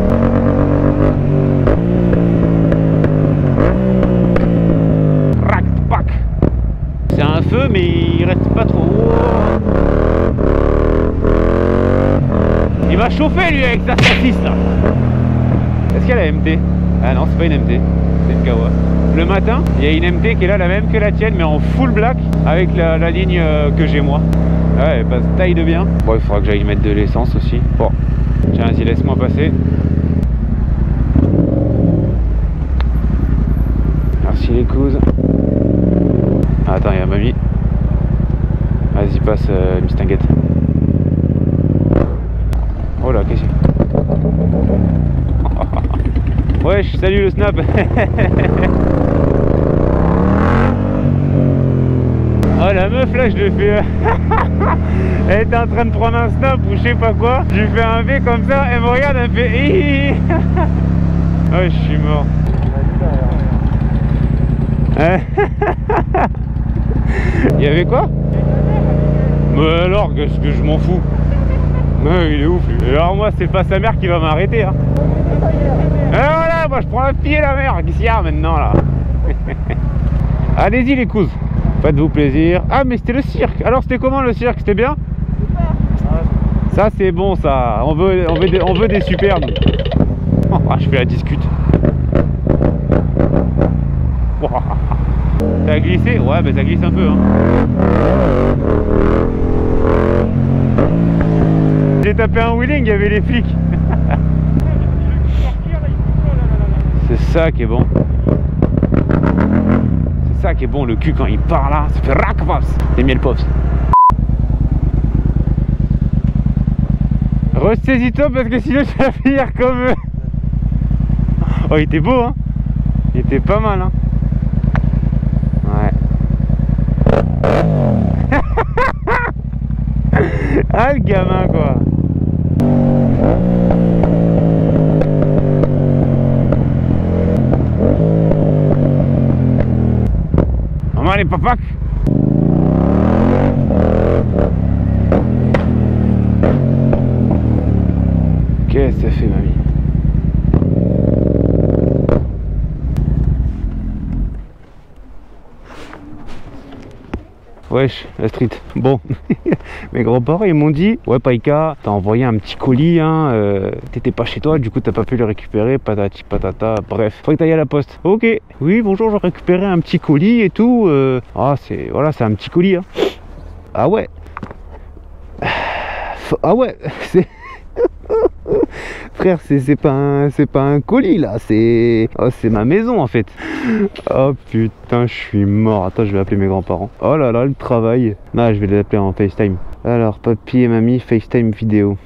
Rac, pac. C'est un feu, mais il reste pas trop. Il va chauffer lui avec sa saucisse là. Est-ce qu'il y a la MT? Ah non, c'est pas une MT, c'est une Kawa. Le matin, il y a une MT qui est là, la même que la tienne, mais en full black avec la ligne que j'ai moi. Ouais, elle passe taille de bien. Bon, il faudra que j'aille mettre de l'essence aussi. Bon, tiens, vas-y, laisse-moi passer. Merci les couses. Ah, attends, il y a mamie. Vas-y, passe, Miss Tinguette. Oh là, qu'est-ce que c'est? Wesh, salut le snap. Oh la meuf là, je le fais. Elle était en train de prendre un snap ou je sais pas quoi. Je lui fais un V comme ça, elle me regarde, elle me fait. Oh, je suis mort. Il y avait quoi? Mais alors, qu'est-ce que je m'en fous? Il est ouf lui. Alors moi, c'est pas sa mère qui va m'arrêter hein. Et voilà, moi je prends un pied la mère. Qu'est-ce qu'il y a maintenant là? Allez-y les couses, faites-vous plaisir. Ah mais c'était le cirque. Alors c'était comment le cirque? C'était bien? Super. Ça c'est bon ça. On veut des super nous. Ah, je fais la discute. Ça a glissé? Ouais bah ça glisse un peu hein. J'ai tapé un wheeling, il y avait les flics. C'est ça qui est bon. C'est ça qui est bon, le cul quand il part là, ça fait rac pops. Les miel pops. Ressaisis-toi parce que sinon tu vas finir comme eux. Oh, il était beau hein. Il était pas mal hein. Ouais. Ah le gamin quoi. Maman les papacs. Qu'est-ce que ça fait mamie? Wesh, la street. Bon, mes grands-parents ils m'ont dit ouais Païka, t'as envoyé un petit colis hein, t'étais pas chez toi, du coup t'as pas pu le récupérer, patati patata, bref, faut que t'ailles à la poste. Ok, oui bonjour, j'ai récupéré un petit colis et tout. Ah c'est, voilà, c'est un petit colis hein. Ah ouais. Ah ouais, c'est... Frère, c'est pas un colis là, c'est ma maison en fait. Oh putain, je suis mort. Attends, je vais appeler mes grands-parents. Oh là là, le travail. Non, je vais les appeler en FaceTime. Alors, papy et mamie, FaceTime vidéo.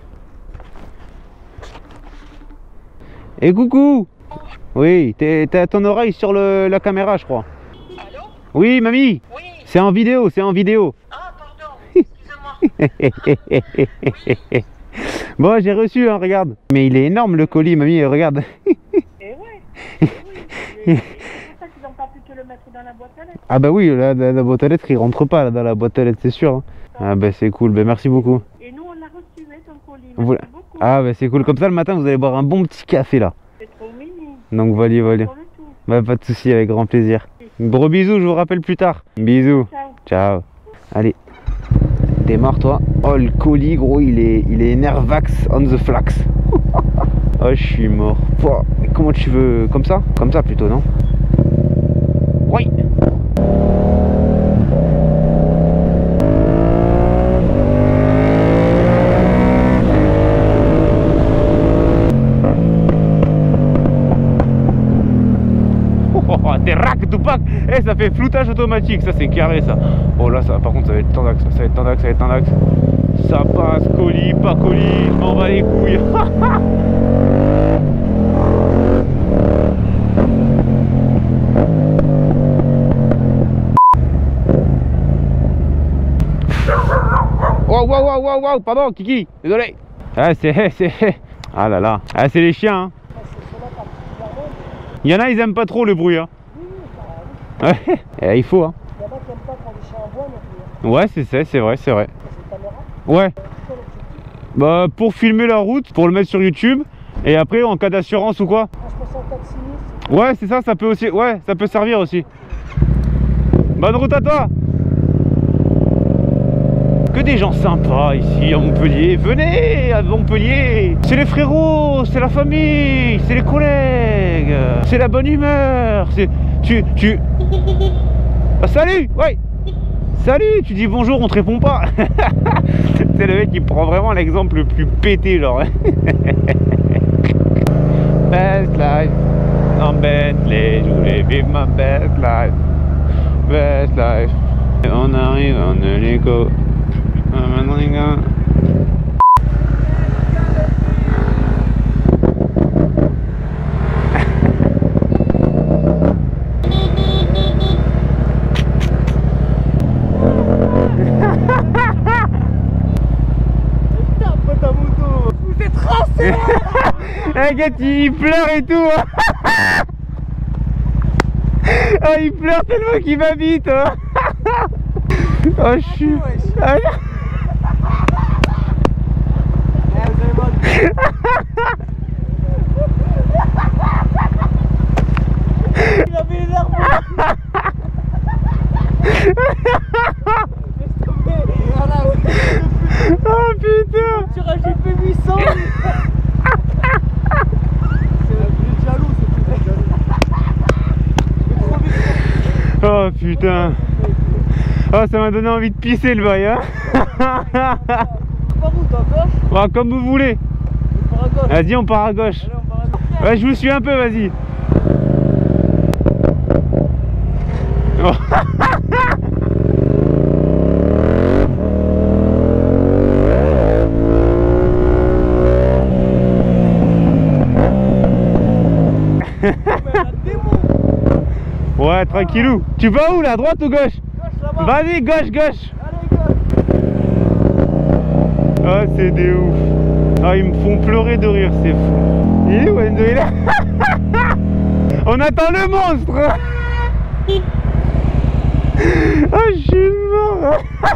Et coucou. Oui, t'as ton oreille sur la caméra, je crois. Allô? Oui, mamie. Oui. C'est en vidéo, c'est en vidéo. Ah, pardon, excusez-moi. Bon, j'ai reçu, hein, regarde. Mais il est énorme le colis, mamie, regarde. Eh ouais. Oui. C'est pour ça qu'ils n'ont pas pu te le mettre dans la boîte à lettres. Ah bah oui, la boîte à lettres, il rentre pas là, dans la boîte à lettres, c'est sûr. Hein. Ah bah c'est cool, bah merci beaucoup. Et nous, on l'a reçu, ton colis. Merci beaucoup. Ah bah c'est cool, comme ça le matin, vous allez boire un bon petit café là. C'est trop mignon. Donc voilà, voilà. Bah pas de soucis, avec grand plaisir. Gros bisous, je vous rappelle plus tard. Bisous. Ciao. Ciao. Allez. Démarre toi. Oh le colis gros, il est nervax on the flax. Oh je suis mort. Oh, comment tu veux? Comme ça? Comme ça plutôt, non? Oui. Oh, t'es rack Tupac. Eh, ça fait floutage automatique, ça c'est carré ça. Oh là, ça par contre ça va être tendax, ça va être tendax, ça va être tendax. Ça passe, colis, pas colis, je m'en bats les couilles. Wow, wow, wow, wow, wow, pardon, Kiki, désolé. Ah, ah là là, ah, c'est les chiens. Hein. Il y en a, ils aiment pas trop le bruit. Hein. Il faut. Hein. Ouais, c'est vrai, c'est vrai. Ouais. Bah, pour filmer la route, pour le mettre sur YouTube, Et après, en cas d'assurance ou quoi? Je pense en cas de sinistre. Ouais, c'est ça, ça peut aussi. Ouais, ça peut servir aussi. Bonne route à toi. Que des gens sympas ici à Montpellier. Venez à Montpellier. C'est les frérots, c'est la famille, c'est les collègues, c'est la bonne humeur. C'est Ah, salut. Ouais. Salut. Tu dis bonjour, on te répond pas. C'est le mec qui prend vraiment l'exemple le plus pété, genre. Best life. En Bentley, je voulais vivre ma best life. Best life. Et on arrive en hélico. Maintenant les gars. Putain, pas ta moto. Vous êtes tracé. Regarde, il pleure et tout. Oh, il pleure tellement qu'il m'habite. Oh, je suis... Ah, il avait les nerfs. oh putain. Sur un GP 800. C'est jaloux, c'est Oh putain. Oh, ça m'a donné envie de pisser le bail, hein. Par où, toi, à gauche? Bon, comme vous voulez. On part à gauche. Vas-y, on part à gauche. Allez, on part à gauche. Ouais, je vous suis un peu, vas-y. Oh. Ouais, tranquillou. Tu vas où là, droite ou gauche? Vas-y, gauche, gauche. Allez, gauche. Oh, c'est des ouf. Oh, ils me font pleurer de rire, c'est fou. Il est où, Enzo? Il est là. On attend le monstre. Oh, je suis mort.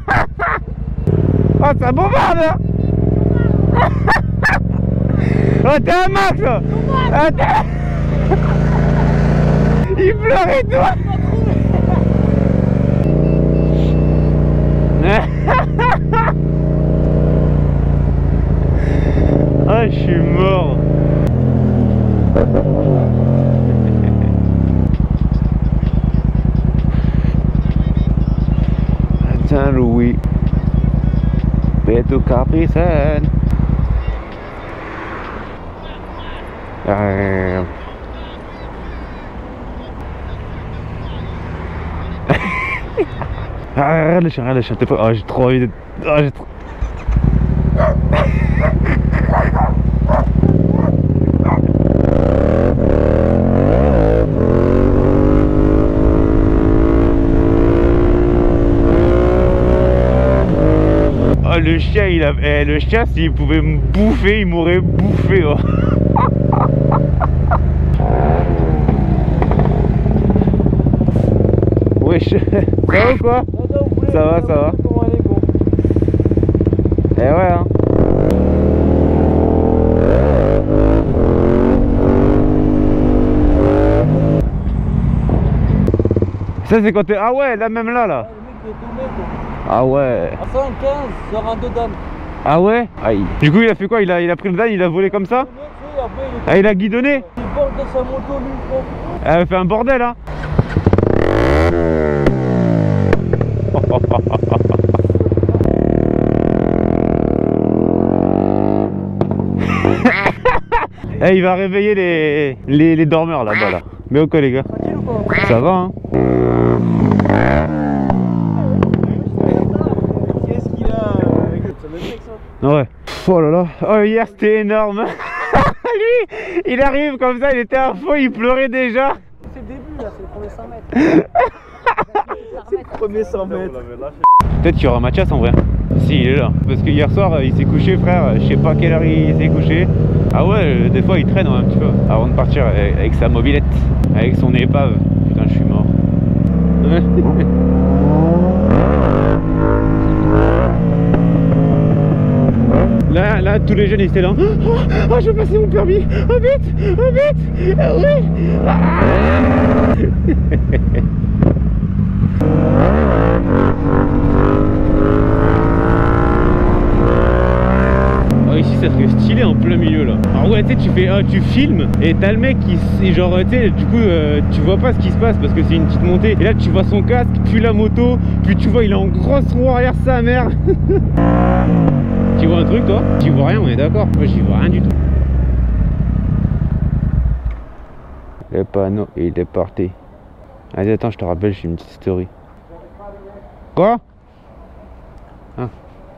Oh, ça bombarde, hein. Oh, t'es un max là. Oh, il pleure et tout. Ah, je suis mort. Saint-Louis, Beto Capricène. Regarde le chien, t'es pas... Oh, j'ai trop envie de... Oh, j'ai trop... Oh, le chien, il a... Eh, le chien, s'il pouvait me bouffer, il m'aurait bouffé, oh. Wesh, ça va ou quoi? Ça va, ça va. Eh ouais, hein. Ça c'est quand t'es... Ah ouais, là même là, là. Ah ouais. À 115 sur un deux dames. Ah ouais. Aïe. Du coup il a fait quoi? Il a pris le dan, il a volé comme ça? Ah, il a guidonné? Il borde de sa moto lui, frère. Elle a fait un bordel, hein. Eh, il va réveiller les dormeurs là-bas là. Mais ok les gars. Ça va, hein. Qu'est-ce qu'il a avec le mec ça? Ouais. Oh là là. Oh, hier c'était énorme. Lui, il arrive comme ça, il était à fond, il pleurait déjà. C'est le début là, c'est le premier 100 mètres. C'est le premier 100 mètres. Peut-être qu'il y aura Mathias en vrai. Si, il est là. Parce que hier soir, il s'est couché, frère. Je sais pas à quelle heure il s'est couché. Ah ouais, des fois il traîne un petit peu. Avant de partir avec sa mobilette, avec son épave. Putain, je suis mort. Là, tous les jeunes ils étaient là. Oh, je vais passer mon permis. Oh, vite, oh, vite. Oui. Oh, ici ça serait stylé en plein milieu là. Alors ouais, tu sais, tu filmes et t'as le mec qui, genre, tu sais, du coup, tu vois pas ce qui se passe parce que c'est une petite montée. Et là, tu vois son casque, puis la moto, puis tu vois, il est en grosse roue arrière sa mère. Tu vois un truc toi? Tu vois rien, on est d'accord? Moi j'y vois rien du tout. Le panneau, il est parti. Vas-y, attends, je te rappelle, j'ai une petite story. Quoi? Ah.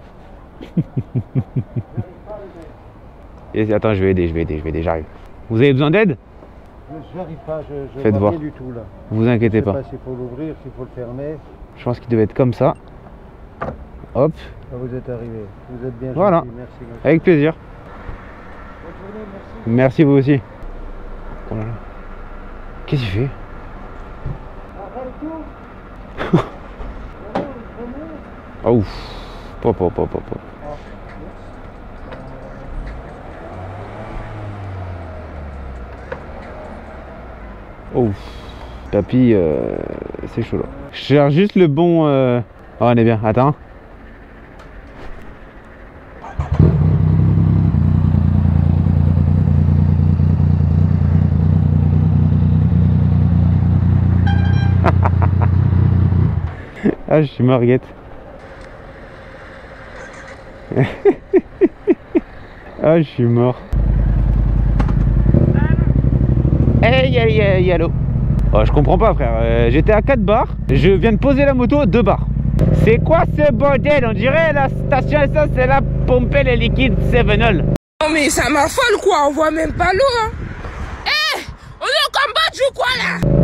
Attends, je vais aider, j'arrive. Vous avez besoin d'aide? J'arrive pas, je faites voir. Rien du tout là. Vous inquiétez pas. Je sais pas s'il faut l'ouvrir, s'il faut le fermer. Je pense qu'il devait être comme ça. Hop. Là, vous êtes arrivé. Vous êtes bien voilà. gentil. Merci. Avec plaisir. Bonne journée, merci. Merci vous aussi. Oh là là. Qu'est-ce qu'il fait? Arrête tout. Oh ouf. Pop. Oh. Tapis, c'est chaud là. Je cherche juste le bon... Oh, on est bien, attends. Ah, je suis marguette. Ah, je suis mort. Hey, allô. Oh, je comprends pas, frère. J'étais à 4 bars. Je viens de poser la moto, 2 bars. C'est quoi ce bordel? On dirait la station essence, c'est là pomper les liquides Sevenol. Non mais ça m'affole quoi, on voit même pas l'eau hein. On est au Cambodge ou quoi là?